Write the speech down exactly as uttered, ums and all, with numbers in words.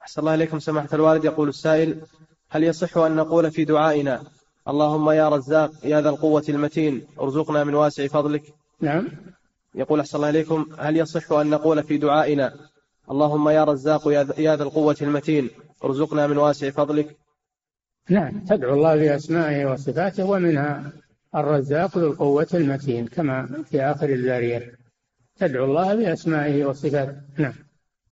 أحسن الله إليكم سماحة الوالد. يقول السائل: هل يصح أن نقول في دعائنا اللهم يا رزاق يا ذا القوة المتين ارزقنا من واسع فضلك؟ نعم. يقول أحسن الله إليكم: هل يصح أن نقول في دعائنا اللهم يا رزاق يا ذا القوة المتين ارزقنا من واسع فضلك؟ نعم، تدعو الله بأسمائه وصفاته، ومنها الرزاق ذو القوة المتين كما في آخر الذاريات، تدعو الله بأسمائه وصفاته. نعم.